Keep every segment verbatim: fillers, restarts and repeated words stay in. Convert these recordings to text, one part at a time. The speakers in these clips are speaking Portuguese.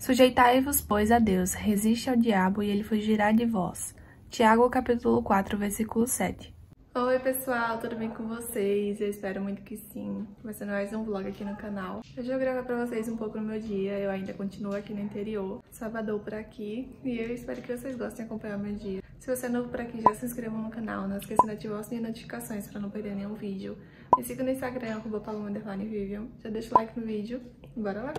Sujeitai-vos, pois, a Deus, resiste ao diabo e ele fugirá de vós. Tiago, capítulo quatro, versículo sete. Oi pessoal, tudo bem com vocês? Eu espero muito que sim. Começando mais um vlog aqui no canal. Hoje eu vou gravar pra vocês um pouco no meu dia. Eu ainda continuo aqui no interior, sábado por aqui. E eu espero que vocês gostem de acompanhar o meu dia. Se você é novo por aqui, já se inscreva no canal. Não esqueça de ativar o sininho de notificações pra não perder nenhum vídeo. Me siga no Instagram, arroba paloma underline vivian. Já deixa o like no vídeo. Bora lá!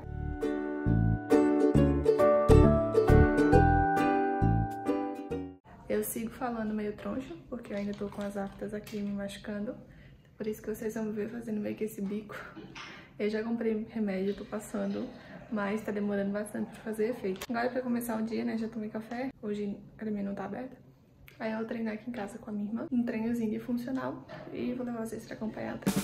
Eu sigo falando meio troncho, porque eu ainda tô com as aftas aqui me machucando. Por isso que vocês vão me ver fazendo meio que esse bico. Eu já comprei remédio, tô passando, mas tá demorando bastante pra fazer efeito. Agora pra começar o dia, né, já tomei café. Hoje a academia não tá aberta. Aí eu vou treinar aqui em casa com a minha irmã, um treinozinho de funcional. E vou levar vocês pra acompanhar até.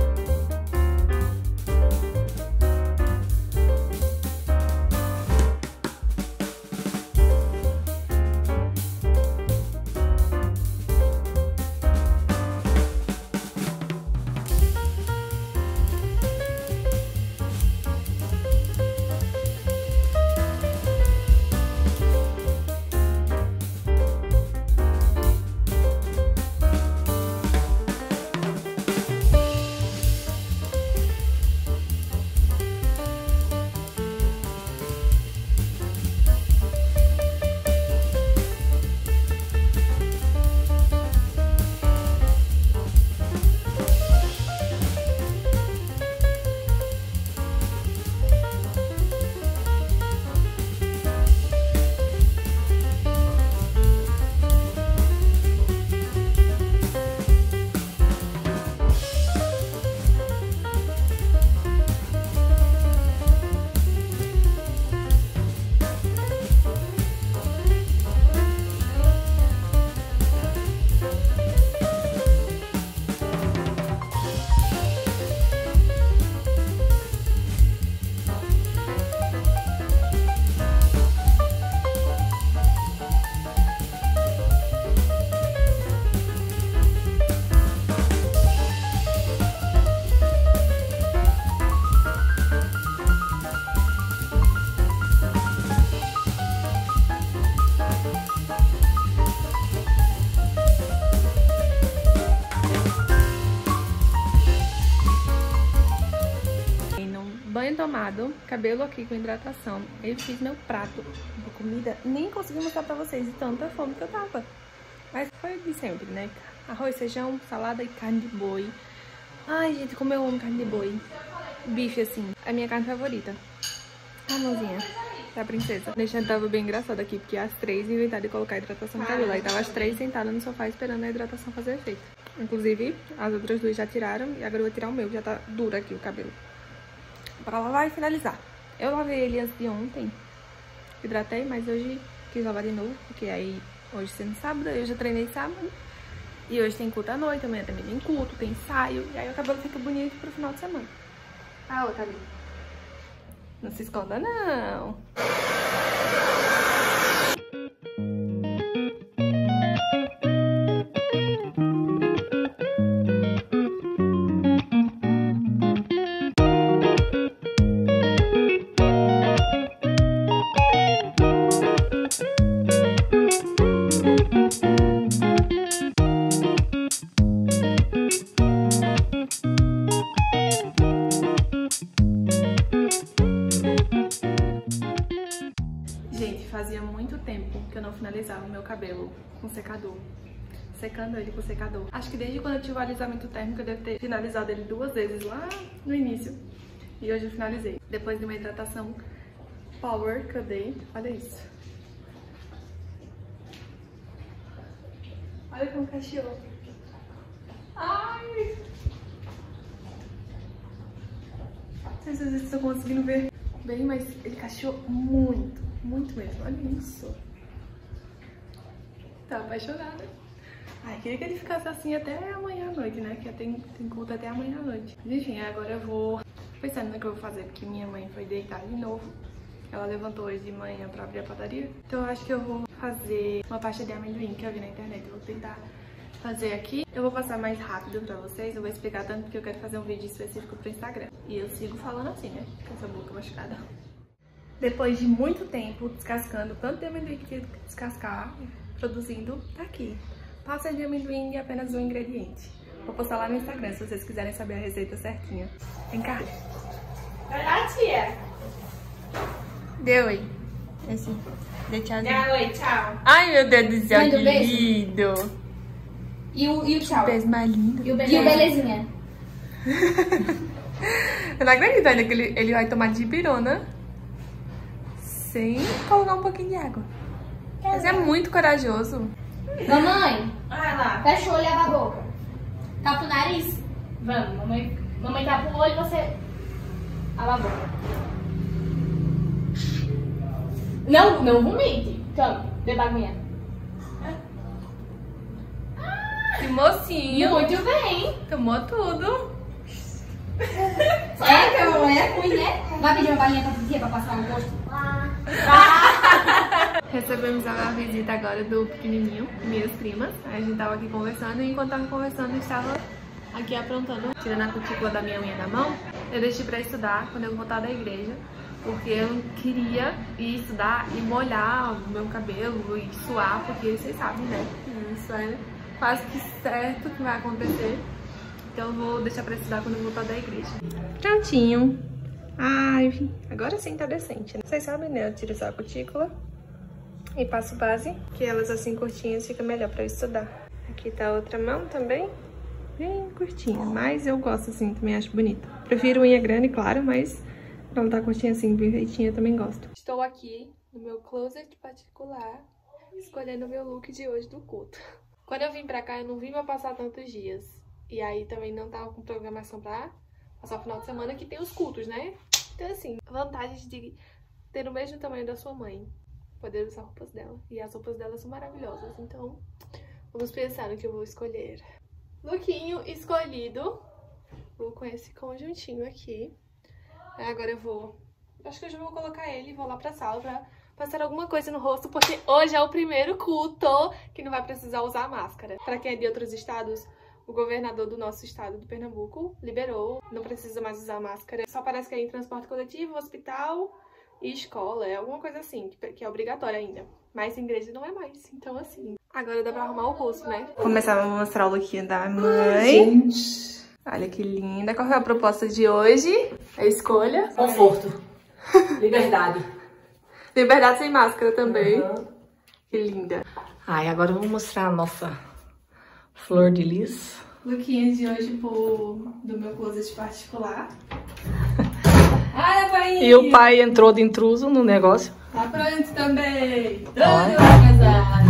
Banho tomado, cabelo aqui com hidratação. Eu fiz meu prato de comida, nem consegui mostrar pra vocês de tanta fome que eu tava. Mas foi de sempre, né? Arroz, feijão, salada e carne de boi. Ai, gente, como eu amo carne de boi. Bife, assim, a minha carne favorita. A mãozinha da princesa. Deixando tava bem engraçado aqui, porque as três inventaram de colocar hidratação no cabelo. Aí tava as três sentadas no sofá esperando a hidratação fazer efeito. Inclusive, as outras duas já tiraram e agora eu vou tirar o meu, já tá duro aqui o cabelo. Pra lavar e finalizar. Eu lavei ele antes de ontem, hidratei, mas hoje quis lavar de novo, porque aí hoje sendo sábado, eu já treinei sábado. E hoje tem culto à noite, amanhã também tem culto, tem ensaio, e aí o cabelo fica bonito pro final de semana. A outra ali. Não se esconda, não. Gente, fazia muito tempo que eu não finalizava o meu cabelo com secador. Secando ele com secador. Acho que desde quando eu tive o alisamento térmico eu devo ter finalizado ele duas vezes lá no início. E hoje eu finalizei. Depois de uma hidratação power que eu dei. Olha isso. Olha como cacheou. Ai! Não sei se vocês estão conseguindo ver bem, mas ele cacheou muito. Muito mesmo, olha isso. Tá apaixonada. Ai, queria que ele ficasse assim até amanhã à noite, né? Que tem, tem culto até amanhã à noite. Enfim, agora eu vou pensando no que eu vou fazer, porque minha mãe foi deitar de novo. Ela levantou hoje de manhã pra abrir a padaria. Então eu acho que eu vou fazer uma pasta de amendoim que eu vi na internet. Eu vou tentar fazer aqui. Eu vou passar mais rápido pra vocês, eu vou explicar tanto porque eu quero fazer um vídeo específico pro Instagram. E eu sigo falando assim, né? Com essa boca machucada. Depois de muito tempo descascando tanto de amendoim que tinha que descascar, produzindo, tá aqui. Pasta de amendoim e apenas um ingrediente. Vou postar lá no Instagram se vocês quiserem saber a receita certinha. Vem cá. Vai lá, tia. Deu aí. Esse. Dê tchauzinho. Dá oi, tchau. Ai, meu Deus do céu, Manda um que beijo. lindo. E o, e o tchau. Beijo mais lindo. E o, e o belezinha. Eu não acredito ainda que ele, ele vai tomar de pirona sem colocar um pouquinho de água. Mas é muito corajoso. Mamãe, Vai lá. fecha o olho e abre a boca. Tapa o nariz. Vamos, mamãe. Mamãe tapa o olho e você abre a boca. Não, não vomite. Toma, beba aguinha. Que mocinho. Muito bem. Tomou tudo. É, que eu é ruim, né? Vai pedir uma balinha pra tia pra passar no rosto? Recebemos a visita agora do pequenininho, minhas primas. A gente tava aqui conversando e enquanto tava conversando eu estava aqui aprontando, tirando a cutícula da minha unha da mão. Eu deixei pra estudar quando eu voltar da igreja, porque eu queria ir estudar e molhar o meu cabelo e suar, porque vocês sabem, né? Isso é quase que certo que vai acontecer. Então eu vou deixar pra estudar quando eu voltar da igreja. Prontinho. Ai, agora sim tá decente, né? Vocês sabem, né? Eu tiro só a cutícula e passo base, que elas assim curtinhas fica melhor pra eu estudar. Aqui tá a outra mão também, bem curtinha, mas eu gosto assim, também acho bonita. Prefiro unha grande, claro, mas pra ela tá curtinha assim, bem feitinha, eu também gosto. Estou aqui no meu closet particular, escolhendo o meu look de hoje do culto. Quando eu vim pra cá, eu não vim pra passar tantos dias. E aí também não tava com programação pra passar o final de semana, que tem os cultos, né? Então assim, vantagem de ter o mesmo tamanho da sua mãe, poder usar roupas dela. E as roupas dela são maravilhosas, então vamos pensar no que eu vou escolher. Lookinho escolhido. Vou com esse conjuntinho aqui. Agora eu vou... Acho que eu já vou colocar ele e vou lá pra sala pra passar alguma coisa no rosto, porque hoje é o primeiro culto que não vai precisar usar máscara. Pra quem é de outros estados, o governador do nosso estado, do Pernambuco, liberou. Não precisa mais usar máscara. Só parece que é em transporte coletivo, hospital e escola. É alguma coisa assim, que é obrigatória ainda. Mas em igreja não é mais. Então assim, agora dá pra arrumar o rosto, né? Vou começar a mostrar o lookinho da mãe. Gente. Olha que linda. Qual foi a proposta de hoje? A escolha? Conforto. Liberdade. Liberdade sem máscara também. Uhum. Que linda. Ai, agora eu vou mostrar a nossa flor de lis. Lookinho de hoje pro... do meu closet particular. Ai, pai! E o pai entrou de intruso no negócio. Tá pronto também. Todo Olha. casado.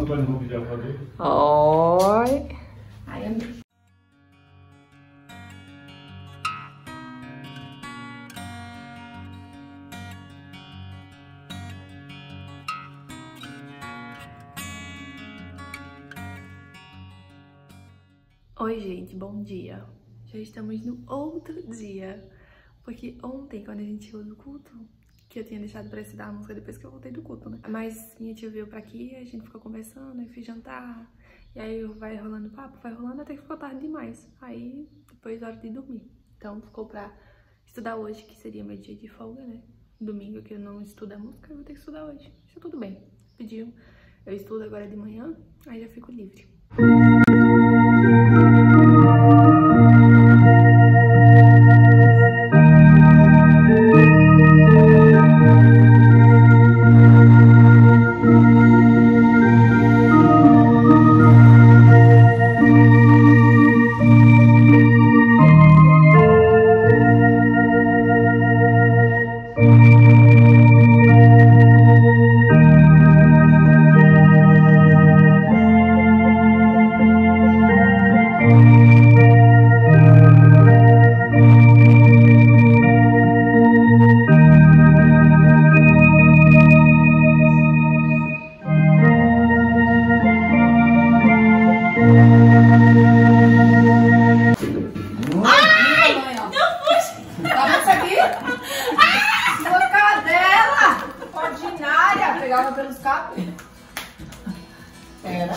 Oi. Ai, amei. Oi, gente, bom dia. Já estamos no outro dia. Porque ontem, quando a gente chegou do culto, que eu tinha deixado pra estudar a música depois que eu voltei do culto, né? Mas minha tia veio pra aqui, a gente ficou conversando, aí fui jantar. E aí vai rolando papo, vai rolando até que ficou tarde demais. Aí depois hora de dormir. Então ficou pra estudar hoje, que seria meu dia de folga, né? Domingo que eu não estudo a música, eu vou ter que estudar hoje. Tá tudo bem. Pediu. Eu estudo agora de manhã, aí já fico livre. Pelos cabelos. Era.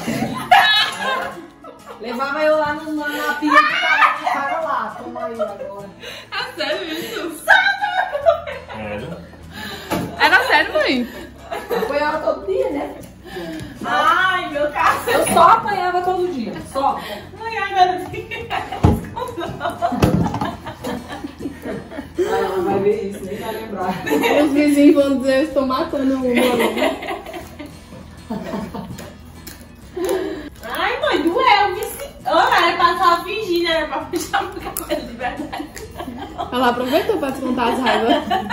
Levava eu lá no, na pia que tava o cara lá. Toma aí agora. É sério isso? Sério? É mãe? Apanhava todo dia, né? Ai, meu carro. Eu só apanhava todo dia, só. Mãe, agora tem que Ai, ela vai ver isso, nem vai lembrar. Os vizinhos vão dizer, eu estou matando um mano. Ai, mãe, doeu, vice. Olha, era pra estar fingindo, era pra puxar meu cabelo de verdade. Ela aproveitou pra te contar as raivas.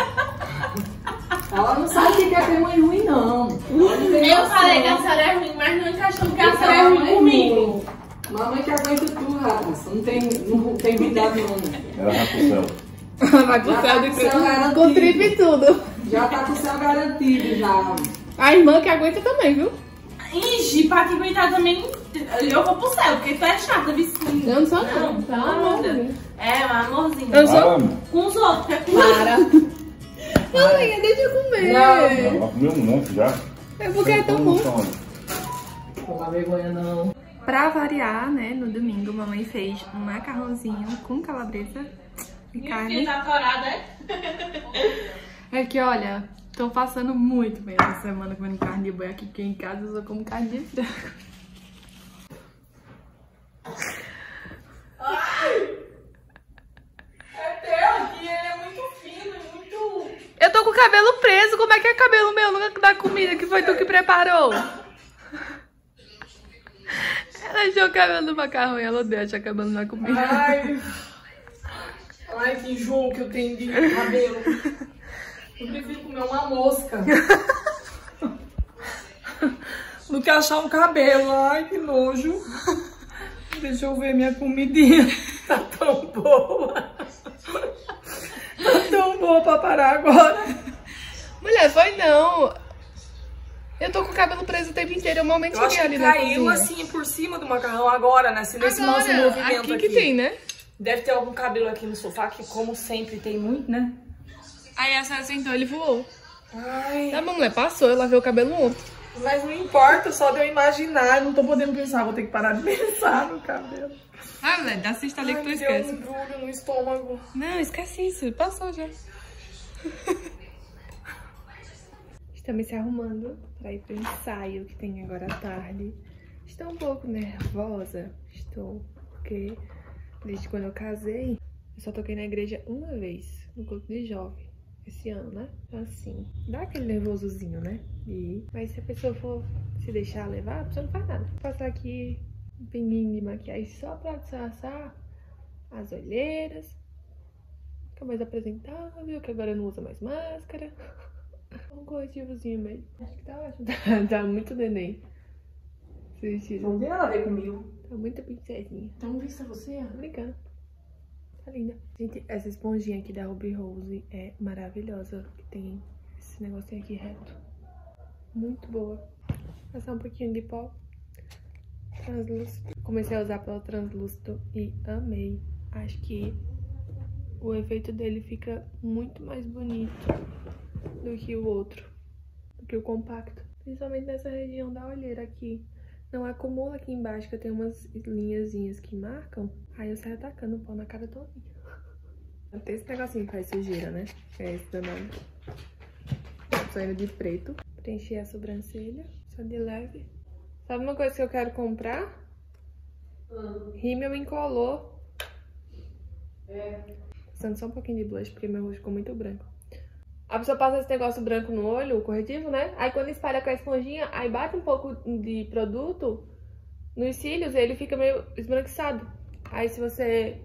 Ela não sabe o que é ter mãe ruim, não. Eu falei que a senhora é ruim, mas não encaixou porque a senhora é ruim comigo. Mamãe que aguenta tudo, rapaz. Não tem, não tem cuidado, não. Ela vai pro céu. Vai pro Já céu tá de com o céu garantido. com trip e tudo. Já tá com o céu garantido, já. A irmã que aguenta também, viu? Ixi, pra te aguentar também, eu vou pro céu, porque tu é chata, vizinho. Eu não sou não. Não, Pelo pelo amor amor de de Deus. Deus. É, um amorzinho. Eu sou... Para, Com os outros, que é com Para. Mãe, deixa eu comer. ela vai comer um monte já. É porque é tão bom. Não dá vergonha, não. Pra variar, né, no domingo, mamãe fez um macarrãozinho com calabresa e Minha carne. filha tá corada, é? É que, olha, tô passando muito bem essa semana comendo carne de boi aqui, porque em casa eu só como carne de frango. É teu aqui, ele é muito fino, muito... Eu tô com o cabelo preso, como é que é cabelo meu no- da comida que foi tu que preparou? Ela achou o cabelo do macarrão e ela odeia achar cabelo na comida. Ai, ai, que enjoo que eu tenho de cabelo. Eu prefiro comer uma mosca do que achar um cabelo. Ai, que nojo. Deixa eu ver minha comidinha. Tá tão boa. Tá tão boa pra parar agora. Mulher, foi não. Eu tô com o cabelo preso o tempo inteiro, eu momento Eu acho cheguei que ali na caiu cozinha. assim por cima do macarrão agora, nesse, nesse nosso Agora, movimento aqui aqui. que tem, né? Deve ter algum cabelo aqui no sofá, que como sempre tem muito, né? Aí a senhora sentou, ele voou. Ai, Tá bom, mulher, passou, eu lavei o cabelo ontem. mas não importa, só de eu imaginar, eu não tô podendo pensar, vou ter que parar de pensar no cabelo. Ah, mulher, assista ali que tu Ai, deu esquece. um embrulho no estômago. Não, esquece isso, passou já. Estamos se arrumando pra ir pro ensaio que tem agora à tarde. Estou um pouco nervosa, estou, porque desde quando eu casei, eu só toquei na igreja uma vez, no culto de jovem, esse ano, né? Então assim, dá aquele nervosozinho, né? E... Mas se a pessoa for se deixar levar, a pessoa não faz nada. Vou passar aqui um pinguinho de maquiagem só pra disfarçar as olheiras. Fica mais apresentável, que agora eu não uso mais máscara. Um corretivozinho mesmo. Acho que tá ótimo. Tá, tá muito neném. Esse vestido. Não tem nada a ver comigo. Tá muito princesinha. Então vista você? Tô brincando. Tá linda. Gente, essa esponjinha aqui da Ruby Rose é maravilhosa. Que tem esse negocinho aqui reto. Muito boa. Vou passar um pouquinho de pó translúcido. Comecei a usar pó translúcido e amei. Acho que o efeito dele fica muito mais bonito do que o outro, do que o compacto. Principalmente nessa região da olheira aqui. Não acumula aqui embaixo, que eu tenho umas linhazinhas que marcam. Aí eu saio atacando o pó na cara toda. Tem esse negocinho que faz sujeira, né? É esse danado. Tô indo de preto. Preencher a sobrancelha, só de leve. Sabe uma coisa que eu quero comprar? Hum. Rímel incolor. É. Passando só um pouquinho de blush, porque meu rosto ficou muito branco. A pessoa passa esse negócio branco no olho, o corretivo, né? Aí quando espalha com a esponjinha, aí bate um pouco de produto nos cílios, ele fica meio esbranquiçado. Aí se você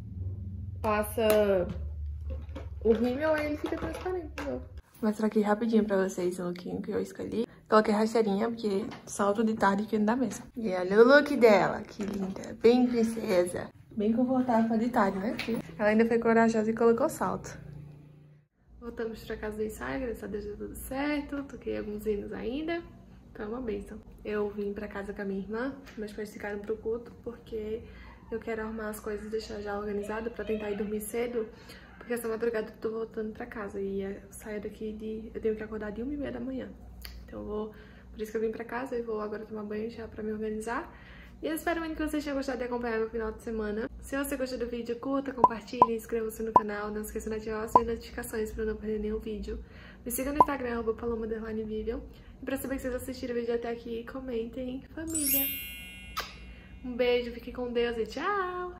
passa o rímel, aí ele fica transparente. Vou mostrar aqui rapidinho pra vocês o lookinho que eu escolhi. Coloquei rasteirinha, porque salto de tarde que não dá mesmo. E olha o look dela, que linda, bem princesa. Bem confortável pra de tarde, né? Ela ainda foi corajosa e colocou salto. Voltamos pra casa do ensaio, graças a Deus deu tudo certo. Toquei alguns hinos ainda. Então é uma bênção. Eu vim pra casa com a minha irmã, meus pais ficaram pro culto, porque eu quero arrumar as coisas e deixar já organizado pra tentar ir dormir cedo. Porque essa madrugada eu tô voltando pra casa e eu saio daqui de... Eu tenho que acordar de uma e meia da manhã. Então eu vou... Por isso que eu vim pra casa e vou agora tomar banho já pra me organizar. E eu espero muito que vocês tenham gostado de acompanhar meu final de semana. Se você gostou do vídeo, curta, compartilhe, inscreva-se no canal. Não esqueça de ativar as notificações para não perder nenhum vídeo. Me siga no Instagram, arroba paloma underline vivian. E pra saber que vocês assistiram o vídeo até aqui, comentem, família. Um beijo, fiquem com Deus e tchau!